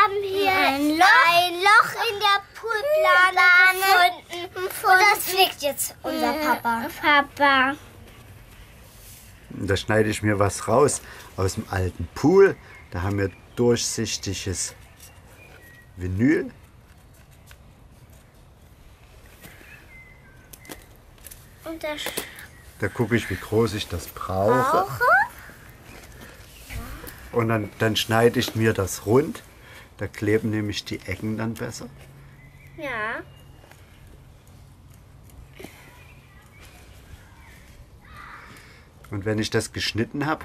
haben hier ein Loch in der Poolplane gefunden. Und das flickt jetzt unser Papa. Da schneide ich mir was raus aus dem alten Pool. Da haben wir durchsichtiges Vinyl. Und da gucke ich, wie groß ich das brauche. Und dann schneide ich mir das rund. Da kleben nämlich die Ecken dann besser. Ja. Und wenn ich das geschnitten habe,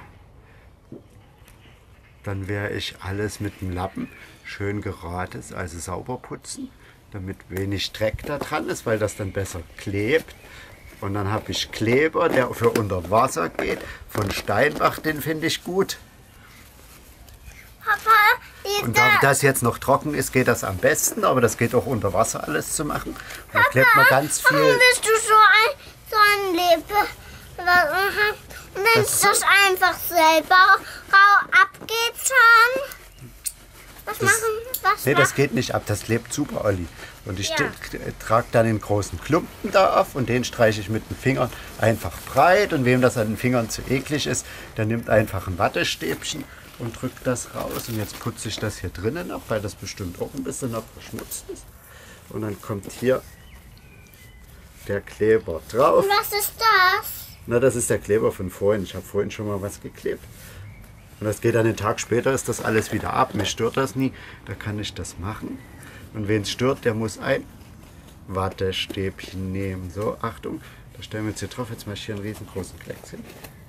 dann werde ich alles mit dem Lappen schön gratis, also sauber putzen, damit wenig Dreck da dran ist, weil das dann besser klebt. Und dann habe ich Kleber, der für unter Wasser geht, von Steinbach, den finde ich gut. Papa, und da das jetzt noch trocken ist, geht das am besten, aber das geht auch unter Wasser alles zu machen. Und da klebt man ganz viel. Warum bist du so ein Lebe? Und wenn ich das einfach selber abgeht schon. Nee, das geht nicht ab, das klebt super, Olli. Und ich trage dann den großen Klumpen da auf und den streiche ich mit den Fingern einfach breit. Und wem das an den Fingern zu eklig ist, der nimmt einfach ein Wattestäbchen und drückt das raus. Und jetzt putze ich das hier drinnen noch, weil das bestimmt auch ein bisschen noch verschmutzt ist. Und dann kommt hier der Kleber drauf. Und was ist das? Na, das ist der Kleber von vorhin. Ich habe vorhin schon mal was geklebt. Und das geht dann einen Tag später, ist das alles wieder ab. Mich stört das nie, da kann ich das machen. Und wen es stört, der muss ein Wattestäbchen nehmen. So, Achtung, da stellen wir jetzt hier drauf. Jetzt mache ich hier einen riesengroßen Klecks hin.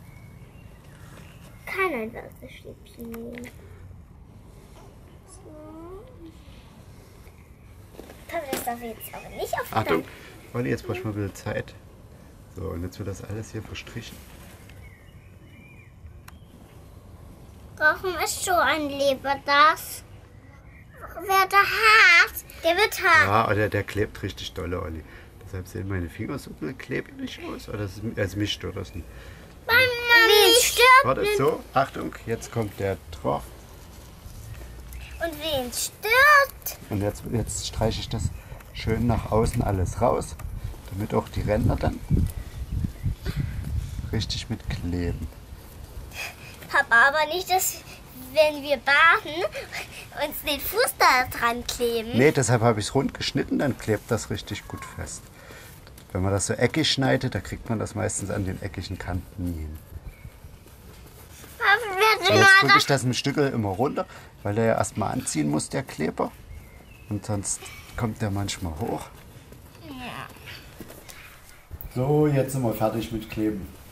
Kann ein Wattestäbchen nehmen. So. Papa, das darf jetzt aber nicht auf. Achtung, Olli, jetzt brauche ich mal ein bisschen Zeit. So, und jetzt wird das alles hier verstrichen. Warum ist so ein Leber das? Wird der hart? Der wird hart. Ja, der klebt richtig dolle, Olli. Deshalb sehen meine Finger so klebrig aus. Oder also mich stört das nicht. Wen stört? Warte, so, Achtung, jetzt kommt der drauf. Und wen stört? Und jetzt streiche ich das schön nach außen alles raus, damit auch die Ränder dann richtig mitkleben. Papa, aber nicht, dass, wenn wir baden, uns den Fuß da dran kleben. Nee, deshalb habe ich es rund geschnitten, dann klebt das richtig gut fest. Wenn man das so eckig schneidet, da kriegt man das meistens an den eckigen Kanten nie hin. Papa, So, jetzt drücke ich das ein Stück immer runter, weil der ja erstmal anziehen muss, der Kleber. Und sonst kommt der manchmal hoch. Ja. So, jetzt sind wir fertig mit Kleben.